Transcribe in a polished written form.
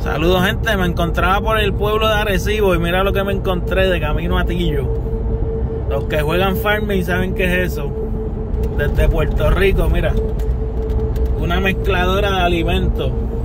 Saludos, gente. Me encontraba por el pueblo de Arecibo y mira lo que me encontré de camino a Tillo. Los que juegan farming saben qué es eso. Desde Puerto Rico, mira, una mezcladora de alimentos.